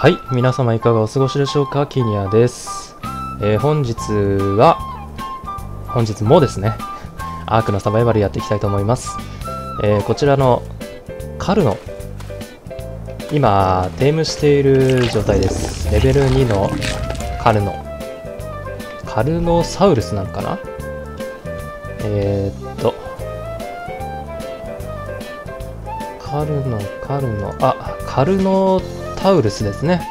はい、皆様いかがお過ごしでしょうか。キニアです。本日もですね、アークのサバイバルやっていきたいと思います。こちらのカルノ、今テームしている状態です。レベル2のカルノサウルスなのかな。カルノタウルスですね。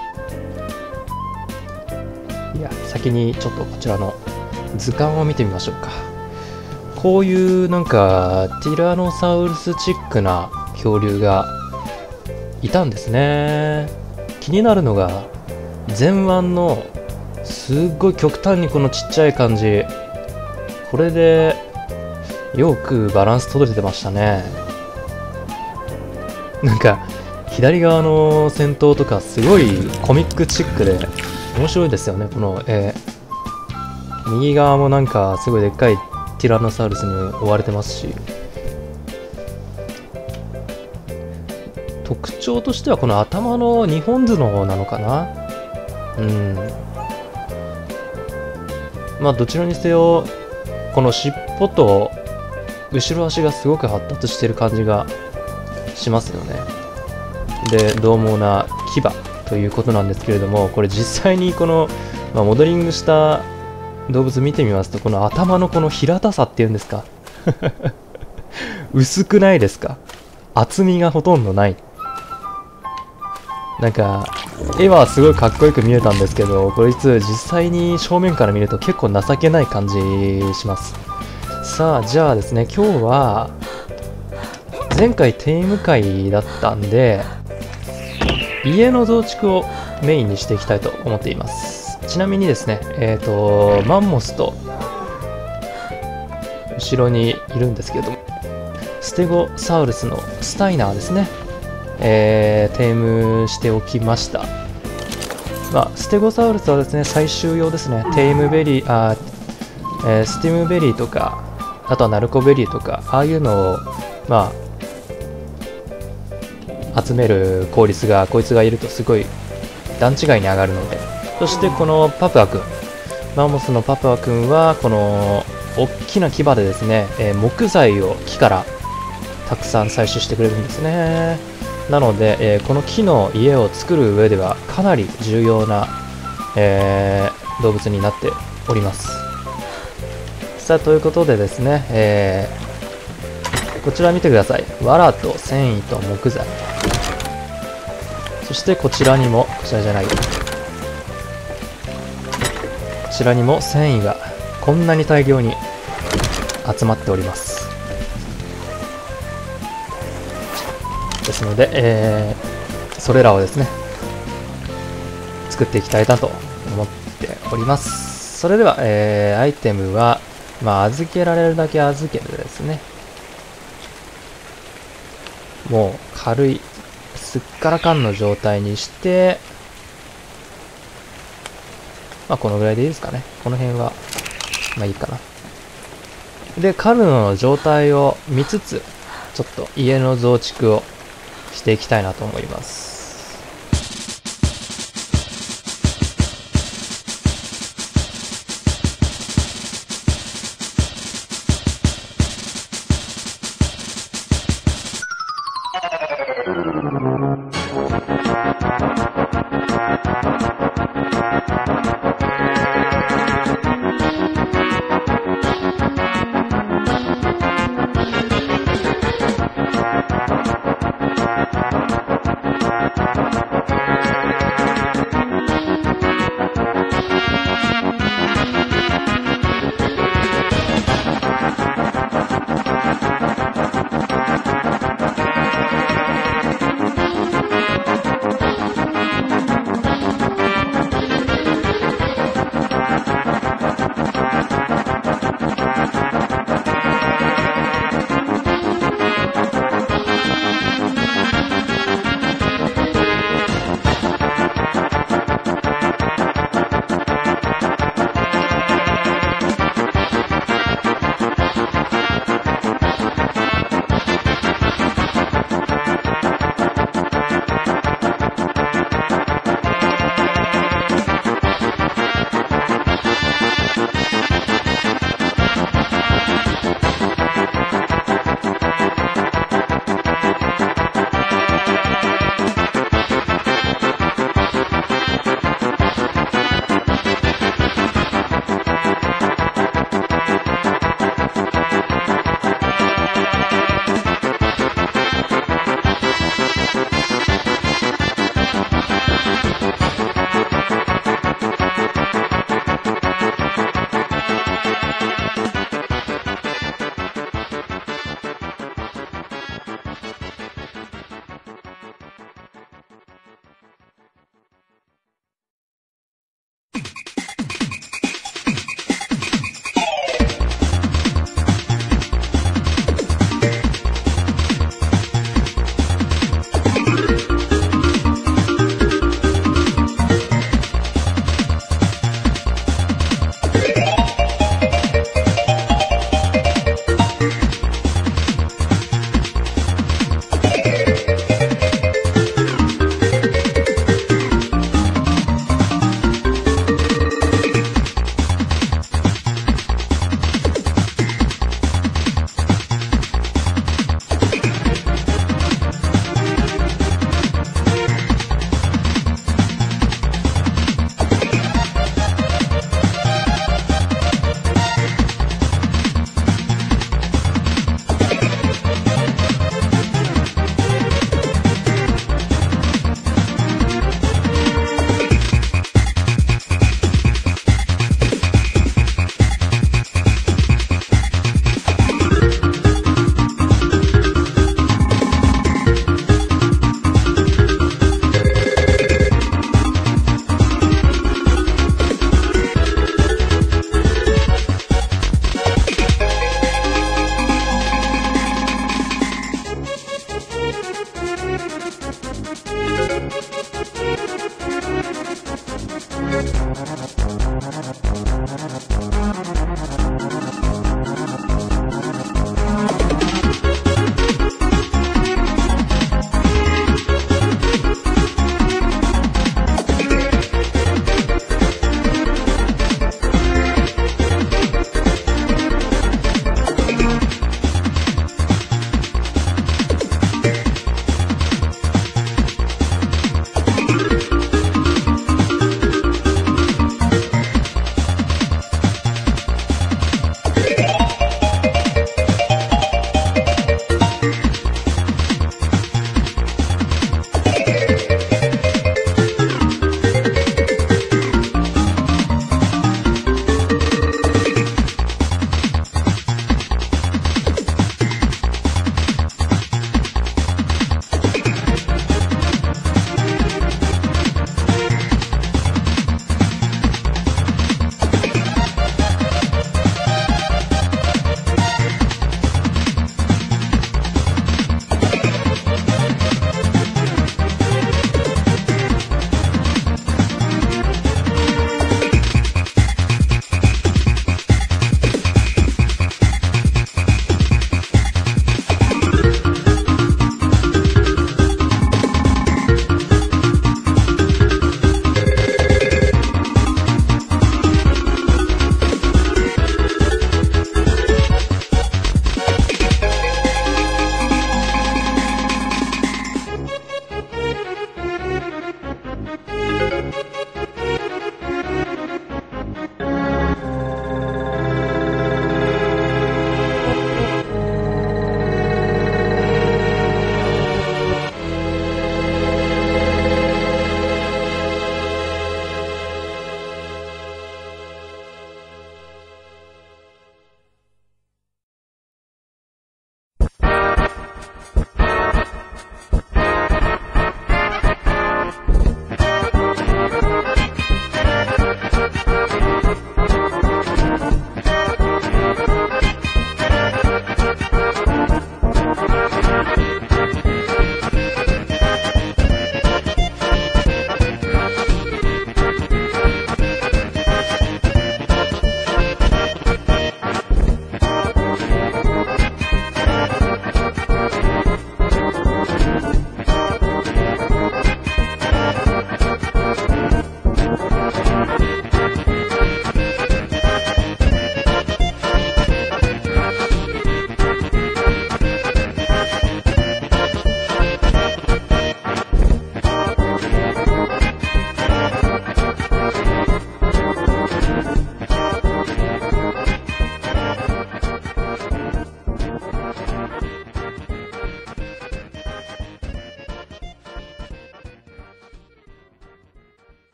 いや、先にちょっとこちらの図鑑を見てみましょうか。こういうなんかティラノサウルスチックな恐竜がいたんですね。気になるのが前腕のすっごい極端にこのちっちゃい感じ、これでよくバランス取れてましたね。なんか左側の戦闘とかすごいコミックチックで面白いですよね、この絵。右側もなんかすごいでっかいティラノサウルスに追われてますし、特徴としてはこの頭の2本角なのかな。まあどちらにせよこの尻尾と後ろ足がすごく発達している感じがしますよね。で、獰猛な牙ということなんですけれども、これ実際にこの、モデリングした動物見てみますと、この頭のこの平たさっていうんですか薄くないですか。厚みがほとんどない。なんか絵はすごいかっこよく見えたんですけど、こいつ実際に正面から見ると結構情けない感じします。さあ、じゃあですね、今日は前回テーム会だったんで家の増築をメインにしていきたいと思っています。ちなみにですね、マンモスと後ろにいるんですけれども、ステゴサウルスのスタイナーですね、テームしておきました。ステゴサウルスはですね、最終用ですね。テイムベリー、スティムベリーとか、あとはナルコベリーとか、ああいうのを集める効率がこいつがいるとすごい段違いに上がるので。そしてこのパプア君、マンモスのパプア君はこの大きな牙でですね、木材を木からたくさん採取してくれるんですね。なので、この木の家を作る上ではかなり重要な、動物になっております。さあ、ということでですね、こちら見てください。藁と繊維と木材、そしてこちらにも繊維がこんなに大量に集まっております。ですので、それらをですね作っていきたいなと思っております。それでは、アイテムは預けられるだけ預けるですね。もう軽いすっからかんの状態にして、このぐらいでいいですかね。この辺はいいかな。で、カルノの状態を見つつ、ちょっと家の増築をしていきたいなと思います。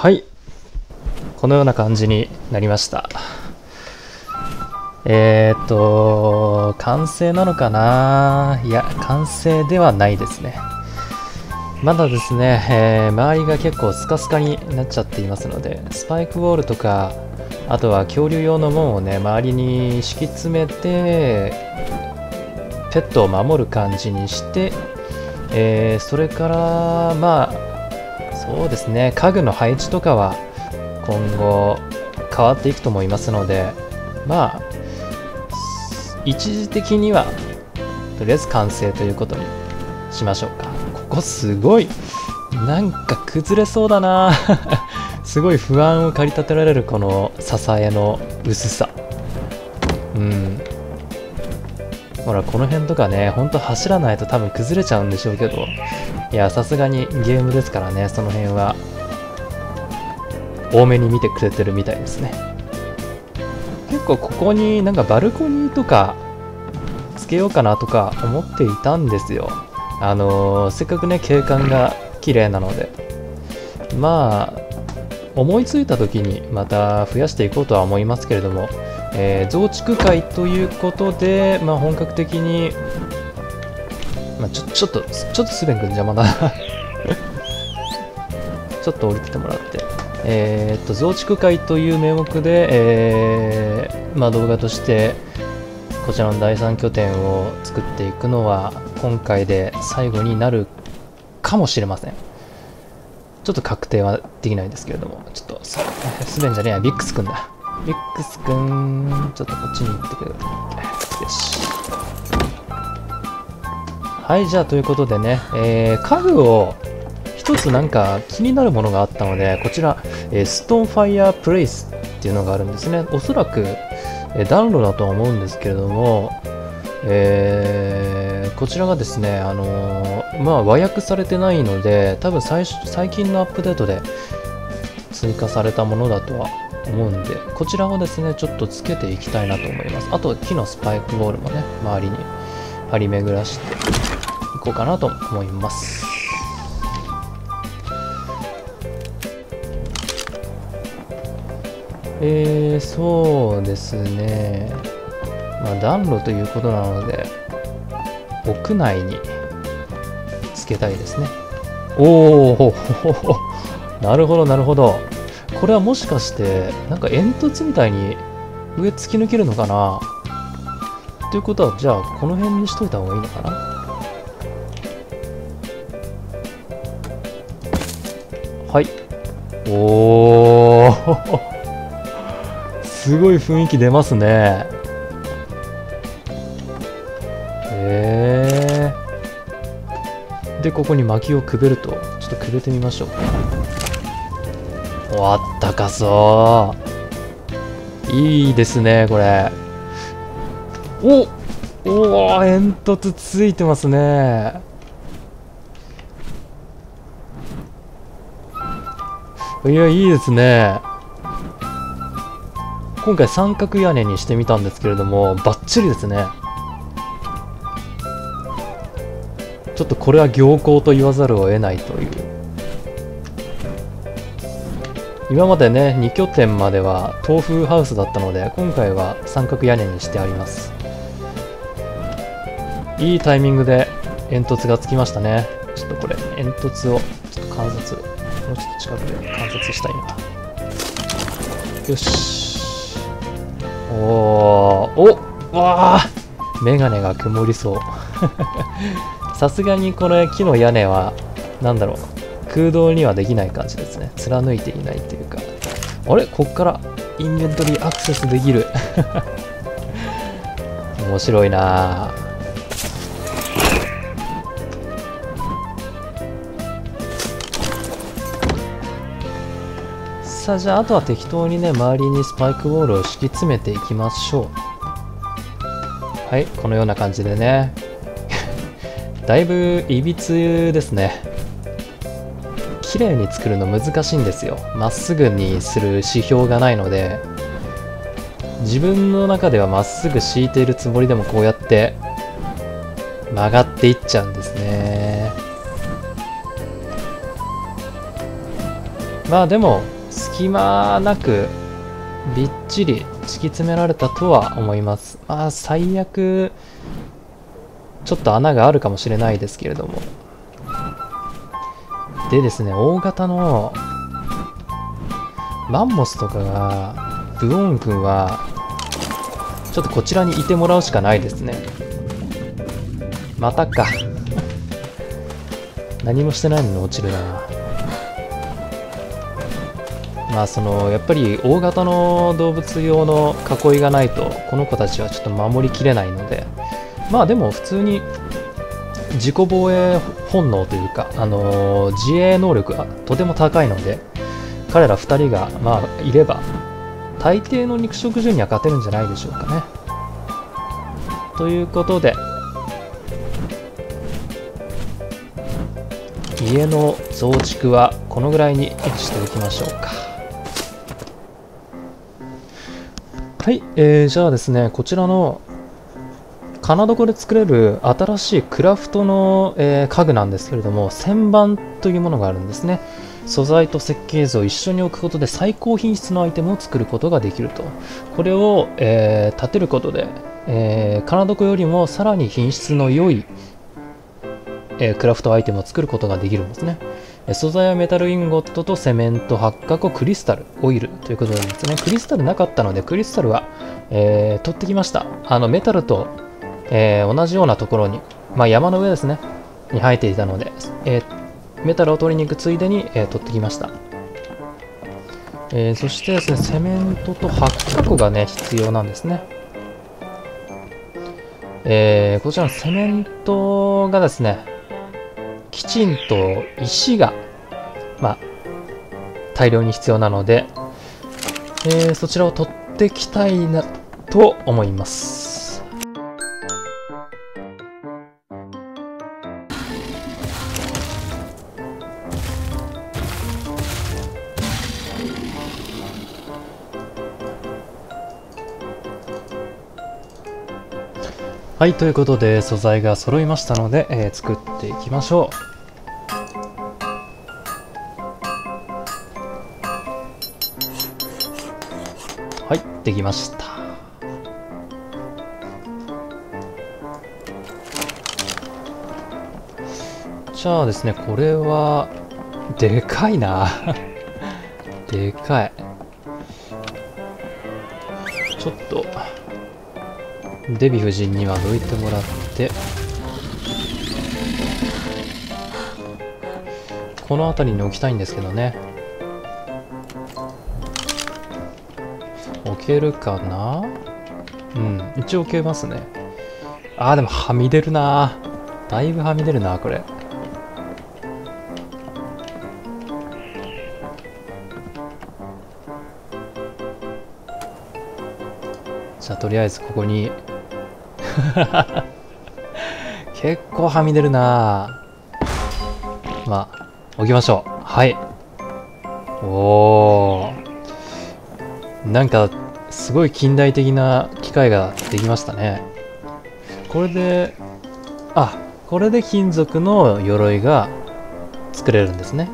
はい、このような感じになりました。完成なのかな。いや、完成ではないですね。まだですね、周りが結構スカスカになっちゃっていますので、スパイクウォールとか、あとは恐竜用の門をね、周りに敷き詰めて、ペットを守る感じにして、それから、まあ、そうですね、家具の配置とかは今後変わっていくと思いますので、まあ、一時的には、とりあえず完成ということにしましょうか。ここすごい、なんか崩れそうだなすごい不安を駆り立てられるこの支えの薄さ。ほら、この辺とかね、ほんと走らないと多分崩れちゃうんでしょうけど、いや、さすがにゲームですからね、その辺は多めに見てくれてるみたいですね。結構ここになんかバルコニーとかつけようかなとか思っていたんですよ。せっかくね、景観が綺麗なので、まあ思いついた時にまた増やしていこうとは思いますけれども、増築会ということで、まあ、本格的に、まあ、ちょっとスベン君邪魔だちょっと降りててもらって、増築会という名目で、まあ、動画としてこちらの第3拠点を作っていくのは今回で最後になるかもしれません。ちょっと確定はできないですけれども、ちょっとスベンじゃねえや、ビックスくんだ。ビックスくん、ちょっとこっちに行ってくれる。よし。はい、じゃあということでね、家具を一つなんか気になるものがあったので、こちら、ストーンファイヤープレイスっていうのがあるんですね。おそらく、暖炉だとは思うんですけれども、こちらがですね、まあ、和訳されてないので、多分最近のアップデートで追加されたものだとは思うんで、こちらをですね、ちょっとつけていきたいなと思います。あと、木のスパイクボールもね、周りに張り巡らしていこうかなと思います。そうですね。まあ、暖炉ということなので、屋内につけたいですね。おおなるほどなるほど。これはもしかしてなんか煙突みたいに上突き抜けるのかな。ということは、じゃあこの辺にしといた方がいいのかな。はい。おおすごい雰囲気出ますね。で、ここに薪をくべると、ちょっとくべてみましょう。あったかそう。いいですね、これ。おお、煙突ついてますね。いや、いいですね。今回三角屋根にしてみたんですけれども、バッチリですね。ちょっとこれは行幸と言わざるを得ないという。今までね、2拠点までは東風ハウスだったので、今回は三角屋根にしてあります。いいタイミングで煙突がつきましたね。ちょっとこれ煙突をちょっと観察、もうちょっと近くで観察したいな。よし。わあ、メガネが曇りそうさすがにこれ木の屋根はなんだろう、空洞にはできない感じですね。貫いていないというか。あれ、こっからインベントリーアクセスできる面白いな。さあ、じゃああとは適当にね、周りにスパイクウォールを敷き詰めていきましょう。はい、このような感じでねだいぶいびつですね。綺麗に作るの難しいんですよ。まっすぐにする指標がないので、自分の中ではまっすぐ敷いているつもりでもこうやって曲がっていっちゃうんですね。まあでも隙間なくびっちり敷き詰められたとは思います。まあ最悪ちょっと穴があるかもしれないですけれども。でですね、大型のマンモスとかが、ブオン君はちょっとこちらにいてもらうしかないですね。またか何もしてないのに落ちるな。まあやっぱり大型の動物用の囲いがないとこの子たちはちょっと守りきれないので、まあでも普通に自己防衛本能というか、自衛能力がとても高いので、彼ら2人がまあいれば大抵の肉食獣には勝てるんじゃないでしょうかね。ということで、家の増築はこのぐらいにしておきましょうか。はい、じゃあですね、こちらの金床で作れる新しいクラフトの、家具なんですけれども、旋盤というものがあるんですね。素材と設計図を一緒に置くことで最高品質のアイテムを作ることができると。これを、立てることで、金床よりもさらに品質の良い、クラフトアイテムを作ることができるんですね。素材はメタルインゴットとセメント、八角、クリスタル、オイルということなんですね。クリスタルなかったので、クリスタルは、取ってきました。メタルと、同じようなところに、まあ、山の上ですね、に生えていたので、メタルを取りに行くついでに、取ってきました。そしてですね、セメントと八角がね、必要なんですね。こちらのセメントがですね、きちんと石が、まあ、大量に必要なので、そちらを取ってきたいなと思います。はい、ということで素材が揃いましたので、作っていきましょう。はい、できました。じゃあですね、これはでかいなでかい。ちょっとデヴィ夫人にはどいてもらって、この辺りに置きたいんですけどね。置けるかな。うん、一応置けますね。あーでもはみ出るな。だいぶはみ出るなこれ。じゃあとりあえずここに結構はみ出るな。まあ置きましょう。はい。おー、なんかすごい近代的な機械ができましたね。これでこれで金属の鎧が作れるんですね。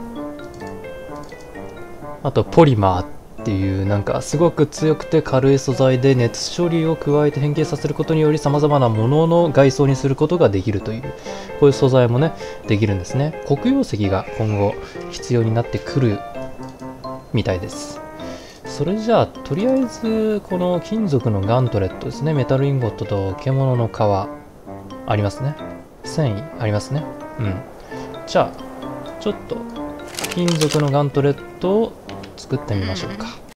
あとポリマーっていうなんかすごく強くて軽い素材で熱処理を加えて変形させることにより様々なものの外装にすることができるという、こういう素材もねできるんですね。黒曜石が今後必要になってくるみたいです。それじゃあとりあえずこの金属のガントレットですね。メタルインゴットと獣の皮ありますね。繊維ありますね。うん。じゃあちょっと金属のガントレットを作ってみましょうか。